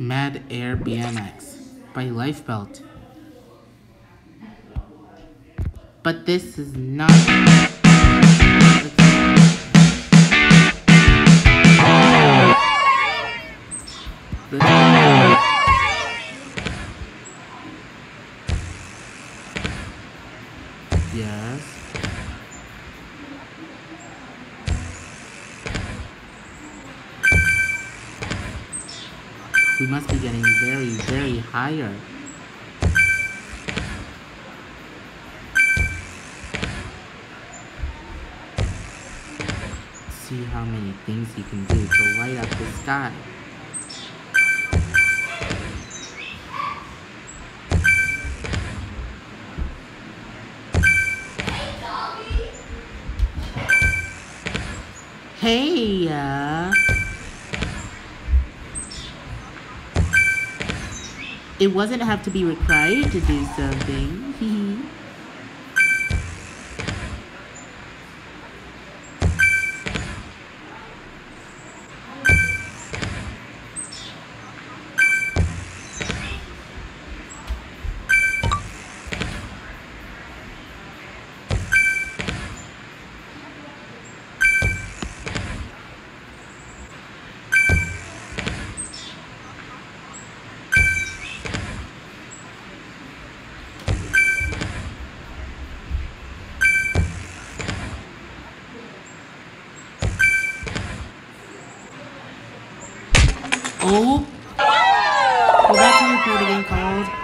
Mad Air BMX by Lifebelt. But this is not... Yes. We must be getting very, very higher. See how many things you can do to light up the sky. Hey, it wasn't have to be required to do something. Oh, well, that's a report again called